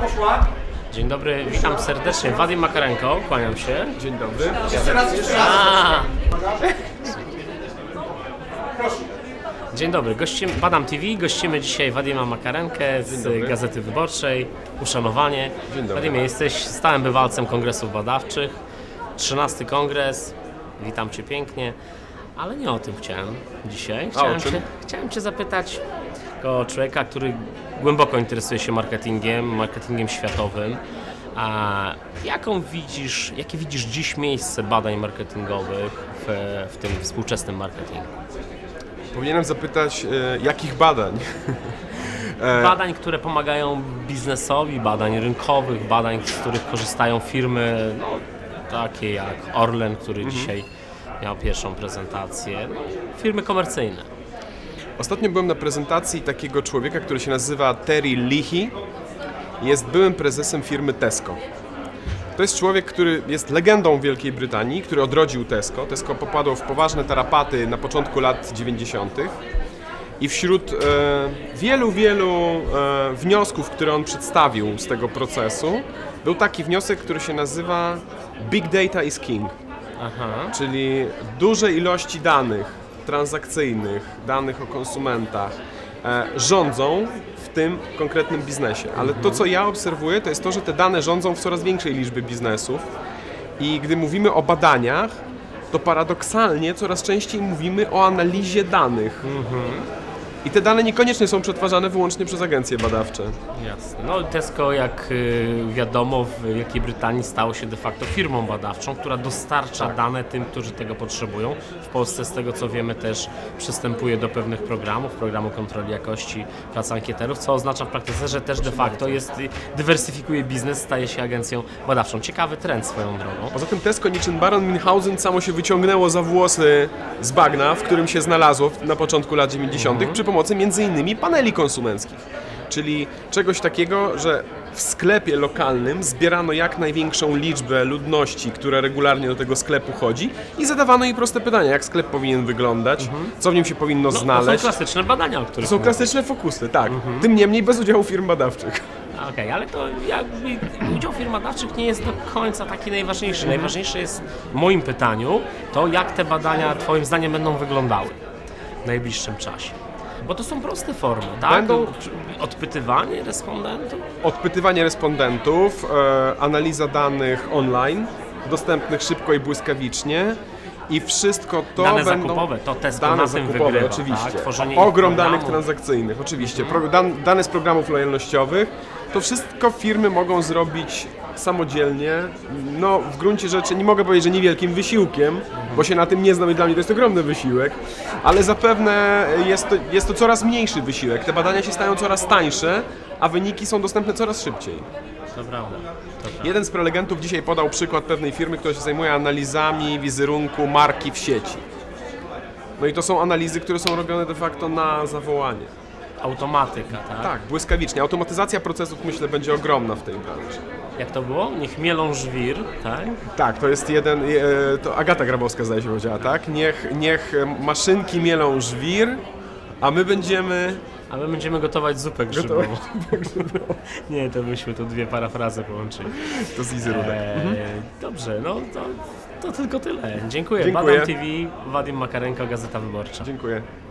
Dzień dobry, witam serdecznie. Wadim Makarenko, kłaniam się. Dzień dobry. Dzień dobry, Badam TV, gościmy dzisiaj Wadima Makarenkę z Gazety Wyborczej. Uszanowanie. Dzień dobry. Wadimie, jesteś stałym bywalcem kongresów badawczych. 13 kongres, witam Cię pięknie, ale nie o tym chciałem dzisiaj. Chciałem Cię zapytać o człowieka, który głęboko interesuje się marketingiem światowym. Jakie widzisz dziś miejsce badań marketingowych w tym współczesnym marketingu? Powinienem zapytać, jakich badań? Badań, które pomagają biznesowi, badań rynkowych, badań, z których korzystają firmy takie jak Orlen, który dzisiaj miał pierwszą prezentację, firmy komercyjne. Ostatnio byłem na prezentacji takiego człowieka, który się nazywa Terry Leahy. Jest byłym prezesem firmy Tesco. To jest człowiek, który jest legendą Wielkiej Brytanii, który odrodził Tesco. Tesco popadło w poważne tarapaty na początku lat 90. I wśród wielu wniosków, które on przedstawił z tego procesu, był taki wniosek, który się nazywa Big Data is King. Czyli duże ilości danych transakcyjnych, danych o konsumentach rządzą w tym konkretnym biznesie. Ale to, co ja obserwuję, to jest to, że te dane rządzą w coraz większej liczbie biznesów i gdy mówimy o badaniach, to paradoksalnie coraz częściej mówimy o analizie danych. I te dane niekoniecznie są przetwarzane wyłącznie przez agencje badawcze. Jasne. No Tesco, jak wiadomo, w Wielkiej Brytanii stało się de facto firmą badawczą, która dostarcza dane tym, którzy tego potrzebują. W Polsce, z tego co wiemy, też przystępuje do pewnych programu kontroli jakości pracy ankieterów, co oznacza w praktyce, że też de facto dywersyfikuje biznes, staje się agencją badawczą. Ciekawy trend swoją drogą. Poza tym Tesco niczym Baron Münchhausen samo się wyciągnęło za włosy z bagna, w którym się znalazło na początku lat 90. przy pomocy m.in. paneli konsumenckich. Czyli czegoś takiego, że w sklepie lokalnym zbierano jak największą liczbę ludności, która regularnie do tego sklepu chodzi i zadawano jej proste pytania, jak sklep powinien wyglądać, co w nim się powinno znaleźć. To są klasyczne badania, o których To są klasyczne fokusy, tak. Tym niemniej bez udziału firm badawczych. Okej, ale to udział firm badawczych nie jest do końca taki najważniejszy. Najważniejsze jest w moim pytaniu to, jak te badania Twoim zdaniem będą wyglądały w najbliższym czasie. Bo to są proste formy, tak? Będą odpytywanie respondentów? Odpytywanie respondentów, analiza danych online, dostępnych szybko i błyskawicznie i wszystko to dane będą... zakupowe, to Tesco dane na tym zakupowe, wygrywa, oczywiście. Tak? Tworzenie Ogrom danych transakcyjnych, oczywiście. Dane z programów lojalnościowych. To wszystko firmy mogą zrobić samodzielnie, no w gruncie rzeczy nie mogę powiedzieć, że niewielkim wysiłkiem, bo się na tym nie znam i dla mnie to jest ogromny wysiłek, ale zapewne jest to coraz mniejszy wysiłek. Te badania się stają coraz tańsze, a wyniki są dostępne coraz szybciej. To prawda. Jeden z prelegentów dzisiaj podał przykład pewnej firmy, która się zajmuje analizami wizerunku marki w sieci. No i to są analizy, które są robione de facto na zawołanie. Automatyka, tak? Tak, błyskawicznie. Automatyzacja procesów, myślę, będzie ogromna w tej branży. Jak to było? Niech mielą żwir, tak? Tak, to jest to Agata Grabowska zdaje się powiedziała, tak? Niech maszynki mielą żwir, a my będziemy gotować zupę grzybową. Nie, to myśmy tu dwie parafrazy połączyli. To z Izyrudek. Dobrze, no to tylko tyle. Dziękuję. Dziękuję. Badam TV, Wadim Makarenko, Gazeta Wyborcza. Dziękuję.